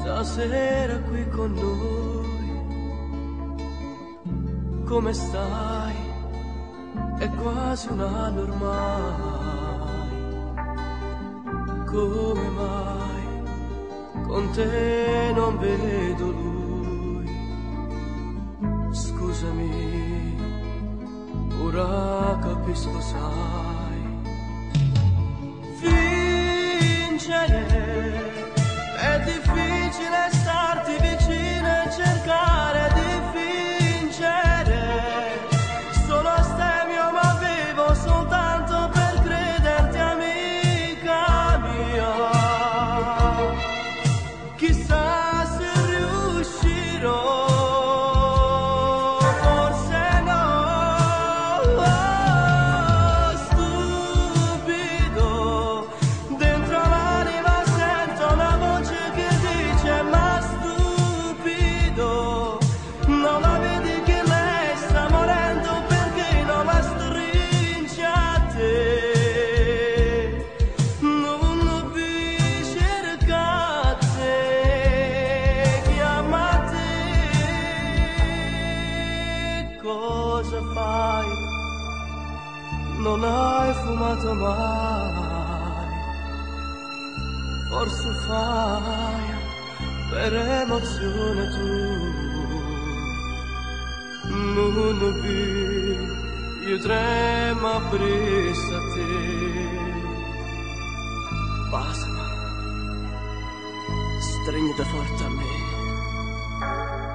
stasera qui con noi. Come stai? È quasi un anno ormai. Come mai con te non vedo lui? Scusami, ora capisco, sai. Fingere, è difficile starti vicino e cercare di fingere. Sono astemio ma vivo soltanto per crederti amica mia. Chissà se riuscirò. Cosa fai? Non hai fumato mai. Forse fai per emozione tu. Non vi, io tremo a brisa te. Basama, stringete forte a me.